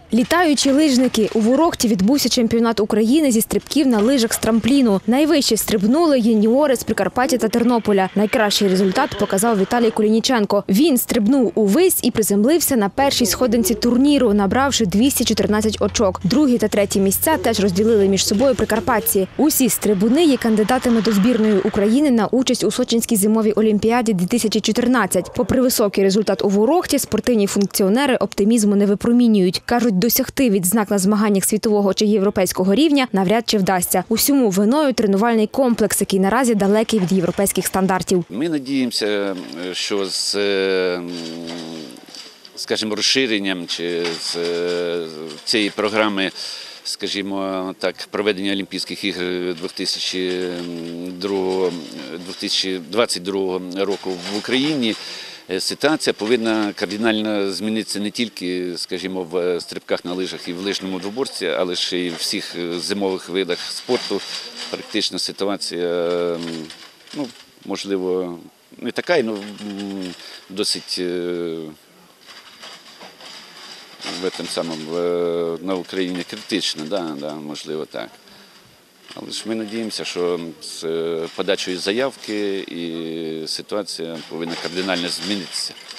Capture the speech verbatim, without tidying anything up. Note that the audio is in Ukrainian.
Літаючі лижники. У Ворохті відбувся чемпіонат України зі стрибків на лижах з трампліну. Найвище стрибнули юніори з Прикарпаття та Тернополя. Найкращий результат показав Віталій Кулініченко. Він стрибнув увесь і приземлився на першій сходинці турніру, набравши двісті чотирнадцять очок. Другі та треті місця теж розділили між собою прикарпатці. Усі стрибуни є кандидатами до збірної України на участь у Сочинській зимовій олімпіаді дві тисячі чотирнадцять. Попри високий результат у Ворохті, спортивні функціонери оптимізму не випромінюють. Кажуть, досягти відзнак на змаганнях світового чи європейського рівня навряд чи вдасться. Усьому виною тренувальний комплекс, який наразі далекий від європейських стандартів. Ми надіємося, що з, скажімо, розширенням чи з цієї програми, скажімо так, проведення Олімпійських ігор дві тисячі двадцять другого року в Україні ситуація повинна кардинально змінитися не тільки, скажімо, в стрибках на лижах і в лижному двоборстві, але ще й в всіх зимових видах спорту. Практично ситуація, ну, можливо, не така, але досить в цьому самому на Україні критична, да, да, можливо, так. Але ж ми надіємося, що з подачою заявки і ситуація повинна кардинально змінитися.